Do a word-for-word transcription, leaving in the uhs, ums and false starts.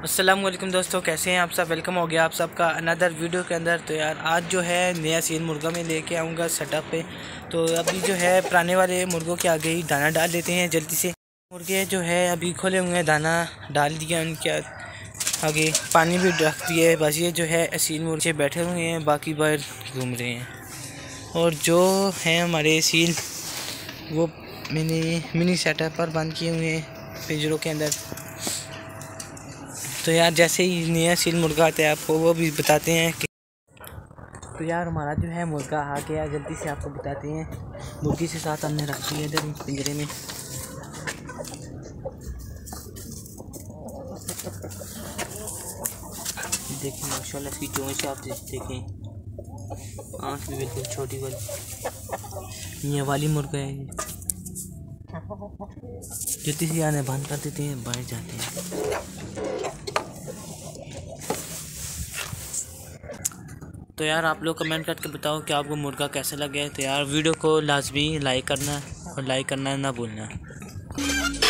अस्सलाम वालेकुम दोस्तों, कैसे हैं आप सब। वेलकम हो गया आप सबका अनदर वीडियो के अंदर। तो यार आज जो है नया सीन मुर्गा में लेके आऊँगा सेटअप पे। तो अभी जो है पुराने वाले मुर्गों के आगे ही दाना डाल देते हैं जल्दी से। मुर्गे जो है अभी खोले हुए हैं, दाना डाल दिया उनके आगे, पानी भी रख दिया है। बस ये जो है सील मुर्गे बैठे हुए हैं, बाकी बाहर घूम रहे हैं। और जो हैं हमारे सील वो मिनी मिनी सेटअप पर बंद किए हुए हैं पिंजरों के अंदर। तो यार जैसे ही नया सील मुर्गा आता है आपको वो भी बताते हैं कि तो यार हमारा जो है मुर्गा आ गया, जल्दी से आपको बताते हैं। मुर्गी से साथ हमने रखी है इधर पिंजरे में। देखिए माशाल्लाह इसकी चोंच आप देखें, आँख भी बिल्कुल छोटी वाली। ये वाली मुर्गा है, ये जल्दी से आने बंद कर देते हैं, बाहर जाते हैं। तो यार आप लोग कमेंट करके बताओ कि आपको मुर्गा कैसा लगे। तो यार वीडियो को लाजमी लाइक करना और लाइक करना ना भूलना।